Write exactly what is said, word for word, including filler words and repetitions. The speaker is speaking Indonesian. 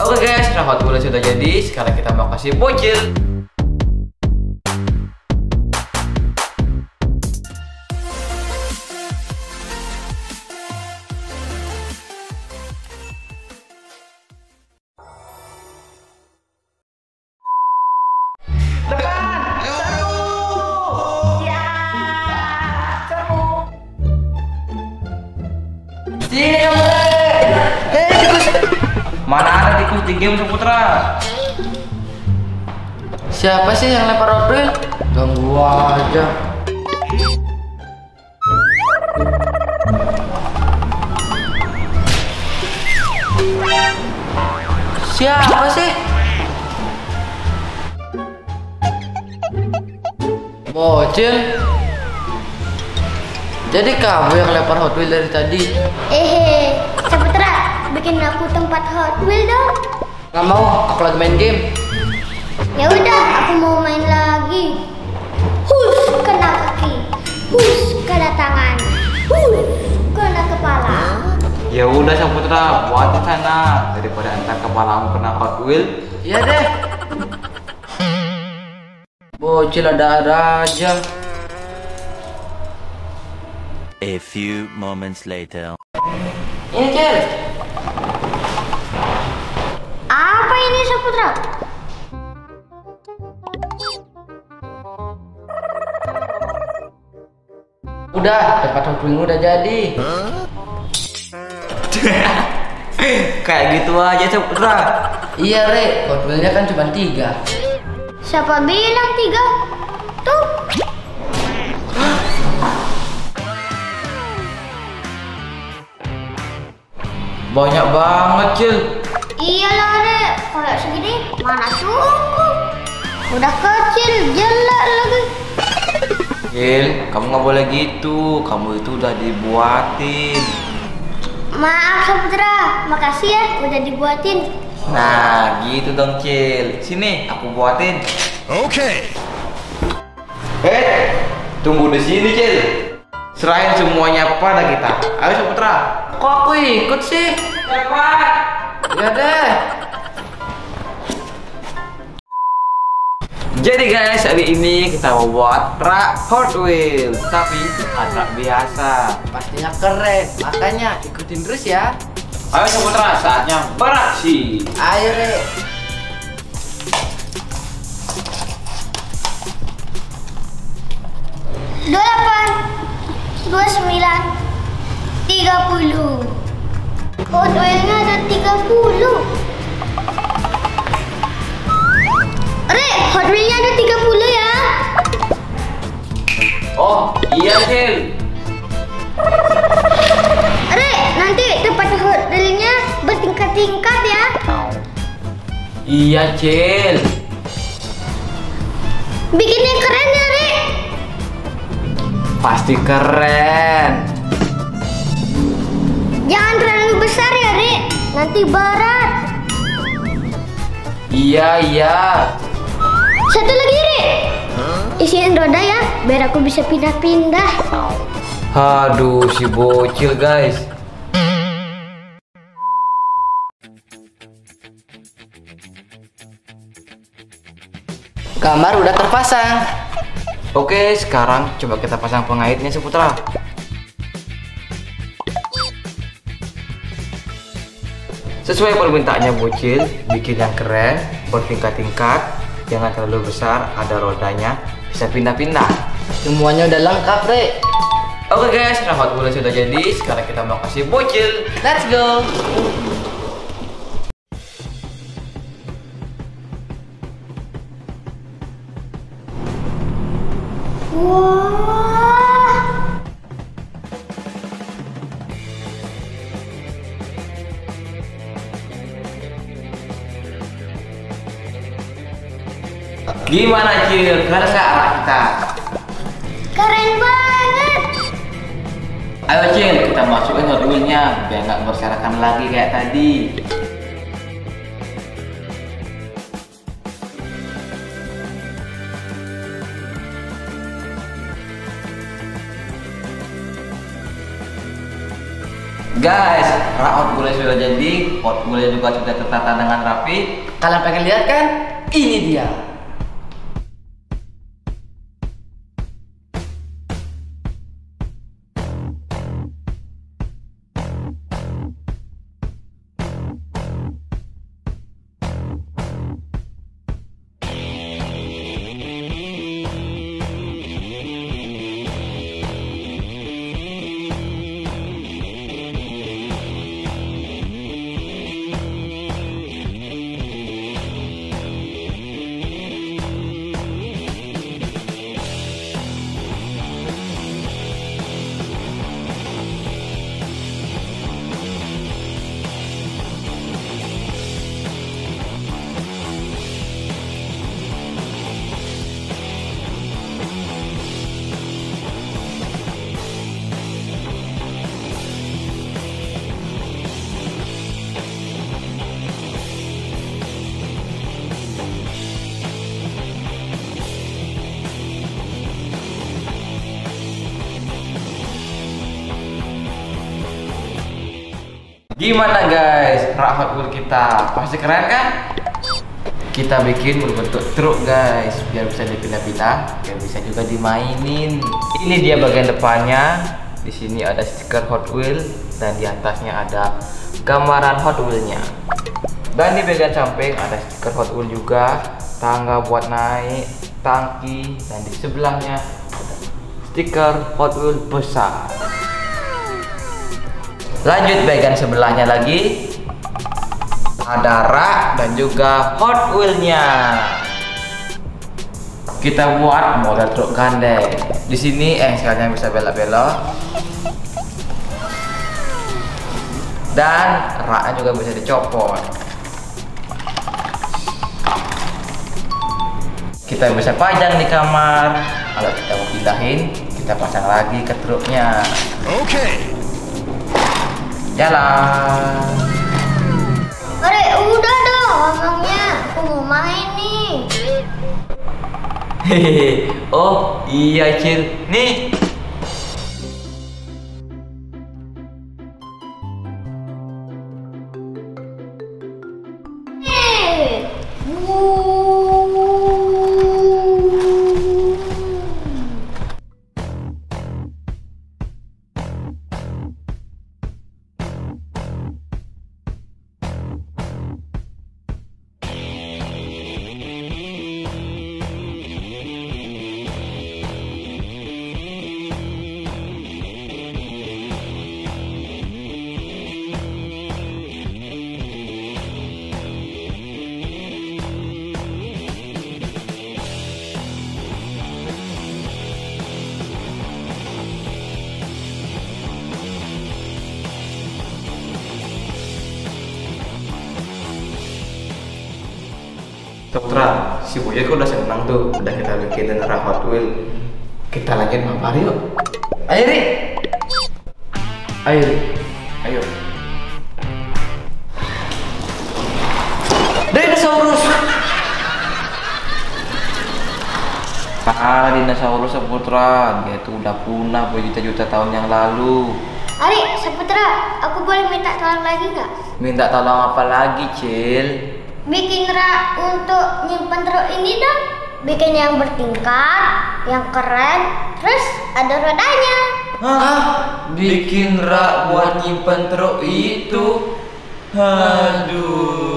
Oke guys, nah Hot Wheels sudah jadi. Sekarang kita mau kasih bocil. Sini kamu. Eh, tikus. Mana ada tikus di game Saputra? Siapa sih yang lempar Hot Wheels? Ganggu aja. Siapa sih? Bocil. Jadi kamu yang lempar Hot Wheels dari tadi? Hehe, Saputra, bikin aku tempat Hot Wheels dong. Nggak mau, aku lagi main game. Ya udah, aku mau main lagi. Hus, kena kaki. Hus, kena tangan. Hus, kena kepala. Ya udah Saputra, buat di sana daripada entar kepalamu kena Hot Wheels. Iya deh. Bocil ada-ada aja. A few moments later. Ini Cil. Apa ini Saputra? Udah, tempat Hot Wheels udah jadi. Kayak gitu aja Saputra. Iya Re, Hot Wheels-nya kan cuma tiga. Siapa bilang tiga? Tuh. Banyak banget Cil. Iyalah Re, kayak segini mana cukup. Udah kecil, jelek lagi. Cil, kamu nggak boleh gitu. Kamu itu udah dibuatin. Maaf Saputra, makasih ya udah dibuatin. Nah, gitu dong Cil. Sini, aku buatin. Okay. Eh, tunggu di sini Cil. Serahin semuanya pada kita. Ayo Saputra. Kok aku ikut sih? Cepat. Ya deh. Jadi guys, hari ini kita mau buat truk Hot Wheels, tapi bukan truk biasa. Pastinya keren, makanya ikutin terus ya. Ayo Saputra, saatnya beraksi. Ayo Re. dua puluh delapan, dua puluh sembilan, tiga puluh. Hot Wheels-nya ada tiga puluh. Re, Hot Wheels-nya ada tiga puluh ya. Oh, iya Cil. Re, nanti tempat Hot Wheels-nya bertingkat-tingkat ya. Iya Cil. Bikin yang keren ya, Re. Pasti keren. Jangan terlalu besar ya, Re. Nanti berat. Iya, iya. Satu lagi, Re. Isiin roda ya, biar aku bisa pindah-pindah. Aduh, si bocil guys. Gambar udah terpasang. Oke, sekarang coba kita pasang pengaitnya Saputra. Sesuai permintaannya bocil, bikin yang keren, bertingkat-tingkat, jangan terlalu besar, ada rodanya, bisa pindah-pindah. Semuanya udah lengkap Re. Oke guys, nah Hot Wheels sudah jadi, sekarang kita mau kasih bocil. Let's go. Wah. Gimana Cil? Keren nggak arah kita? Keren banget. Ayo Cil, kita masukin Hot Wheels-nya biar nggak berserakan lagi kayak tadi. Guys, rak Hot Wheels sudah jadi, Hot Wheels juga sudah tertata dengan rapi. Kalian pengen lihat kan? Ini dia. Gimana guys, rak Hot Wheels kita? Pasti keren kan? Kita bikin berbentuk truk guys, biar bisa dipindah-pindah, biar bisa juga dimainin. Ini dia bagian depannya. Di sini ada stiker Hot Wheels dan di atasnya ada gambaran Hot Wheels-nya. Dan di bagian samping ada stiker Hot Wheels juga, tangga buat naik, tangki, dan di sebelahnya ada stiker Hot Wheels besar. Lanjut bagian sebelahnya lagi ada rak dan juga Hot Wheels-nya. Kita buat model truk gandeng. Di sini engselnya bisa belok-belok dan raknya juga bisa dicopot. Kita bisa pajang di kamar. Kalau kita mau pindahin, kita pasang lagi ke truknya. Oke. Okay. Jalan. Aduh, udah dong ngomongnya. Aku mau main nih. Hehehe. Oh iya Cil. Nih. Hey. Putra, si Boya kok udah senang tuh, udah kita bikin rak Hot Wheels. Kita lagi mabar yuk. Ayo Ri. Ayo Ri. Ayo. Dinosaurus. Ah, dinosaurus Putra, dia tuh udah punah berjuta-juta tahun yang lalu. Ari, Saputra, aku boleh minta tolong lagi nggak? Minta tolong apa lagi, Cil? Bikin rak untuk nyimpen truk ini dong. Bikin yang bertingkat, yang keren, terus ada rodanya. Hah? Bikin rak buat nyimpen truk itu? Aduh.